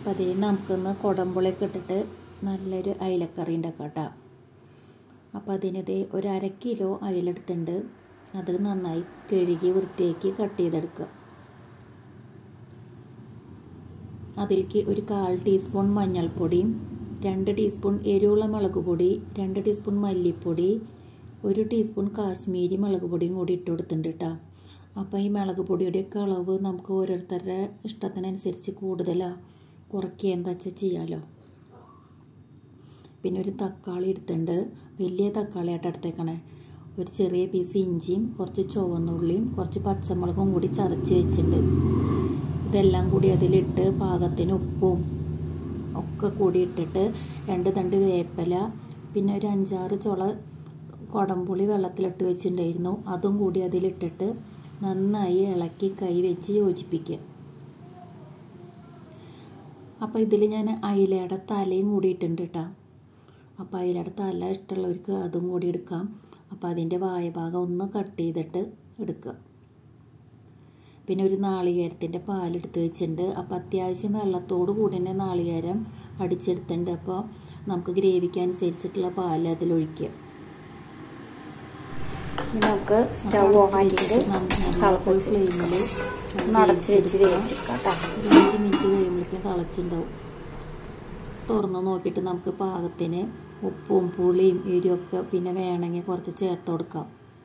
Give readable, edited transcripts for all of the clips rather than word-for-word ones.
അപ്പോൾ അതേ നമുക്കൊന്ന് കുടമ്പുളിയൊക്കെ ഇട്ടിട്ട് നല്ലൊരു അയിലക്കറി ഉണ്ടാക്കാം കേട്ടോ. അപ്പോൾ അതിനതേ ഒരു 1/2 കിലോ അയിലെടുത്തിട്ടുണ്ട്. അത് നന്നായി കഴുകി വൃത്തിയാക്കി കട്ട് ചെയ്തെടുക്കുക. അതിലേക്ക് ഒരു 1/4 ടീസ്പൂൺ മഞ്ഞൾപ്പൊടിയും 2 ടീസ്പൂൺ എരിവുള്ള മുളക് പൊടി, 2 ടീസ്പൂൺ മല്ലിപ്പൊടി, 1 ടീസ്പൂൺ കാശ്മീരി മുളക് പൊടിയും കൂടി ഇട്ട് കൊടുത്തിട്ടുണ്ട് കേട്ടോ. അപ്പോൾ ഈ മുളക് പൊടിയുടെയൊക്കെ അളവ് നമുക്ക് ഓരോരുത്തരുടെ ഇഷ്ടത്തിനനുസരിച്ച് കൂടുതലോ കുറയ്ക്കുക എന്താ വെച്ചാൽ ചെയ്യാമല്ലോ. പിന്നെ ഒരു തക്കാളി എടുത്തിട്ടുണ്ട്. വലിയ തക്കാളിയായിട്ട് എടുത്തേക്കണേ. ഒരു ചെറിയ പീസ് ഇഞ്ചിയും കുറച്ച് ചുവന്നുള്ളിയും കുറച്ച് പച്ചമുളകും കൂടി ചതച്ച് വെച്ചിട്ടുണ്ട്. ഇതെല്ലാം കൂടി അതിലിട്ട് പാകത്തിന് ഉപ്പും ഒക്കെ കൂടി ഇട്ടിട്ട് 2 തണ്ട് വേപ്പില, പിന്നെ ഒരു 5-6 ചുള കുടംപുളി വെള്ളത്തിലിട്ട് വെച്ചിട്ടുണ്ടായിരുന്നു. അതും കൂടി അതിലിട്ടിട്ട് നന്നായി ഇളക്കി കൈ വെച്ച് യോജിപ്പിക്കുക. അപ്പോൾ ഇതിൽ ഞാൻ അയിലയുടെ തലയും കൂടി ഇട്ടിട്ടുണ്ട് കേട്ടോ. അപ്പോൾ അയിലയുടെ തല ഇഷ്ടമുള്ളവർക്ക് അതും കൂടി എടുക്കാം. അപ്പോൾ അതിൻ്റെ വായഭാഗം ഒന്ന് കട്ട് ചെയ്തിട്ട് എടുക്കുക. പിന്നെ ഒരു നാളികേരത്തിൻ്റെ പാലെടുത്ത് വെച്ചിട്ടുണ്ട്. അപ്പോൾ അത്യാവശ്യം വെള്ളത്തോട് കൂടി തന്നെ നാളികേരം അടിച്ചെടുത്തിട്ടുണ്ട്. അപ്പോൾ നമുക്ക് ഗ്രേവിക്ക് അനുസരിച്ചിട്ടുള്ള പാൽ അതിലൊഴിക്കുക. നമുക്ക് സ്റ്റൗ ഓൺ ആക്കിയിട്ട് തിളപ്പിച്ച് ഫ്ലെയിമിൽ അടച്ച് വെച്ച് വേവിച്ചെടുക്കാം കേട്ടോ. 5 മിനിറ്റ് കഴിയുമ്പോഴേക്കും തിളച്ചിട്ടുണ്ടാവും. തുറന്ന് നോക്കിയിട്ട് നമുക്ക് പാകത്തിന് ഉപ്പും പുളിയും എരിവൊക്കെ പിന്നെ വേണമെങ്കിൽ കുറച്ച് ചേർത്ത് കൊടുക്കാം.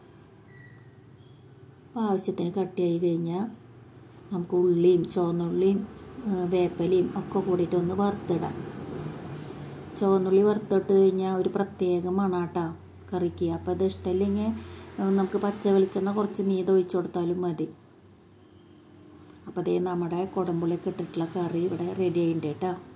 ആവശ്യത്തിന് കട്ടിയായി കഴിഞ്ഞാൽ നമുക്ക് ഉള്ളിയും ചുവന്നുള്ളിയും വേപ്പിലയും ഒക്കെ കൂടിയിട്ട് ഒന്ന് വറുത്തിടാം. ചുവന്നുള്ളി വറുത്തിട്ട് കഴിഞ്ഞാൽ ഒരു പ്രത്യേക മണാട്ടാ കറിക്ക്. അപ്പോൾ അത് ഇഷ്ടമില്ലെങ്കിൽ നമുക്ക് പച്ച വെളിച്ചെണ്ണ കുറച്ച് മീതെ ഒഴിച്ചു കൊടുത്താലും മതി. അപ്പോൾ അതേ നമ്മുടെ കുടംപുളിയൊക്കെ ഇട്ടിട്ടുള്ള കറി ഇവിടെ റെഡി ആയിട്ടുണ്ട് കേട്ടോ.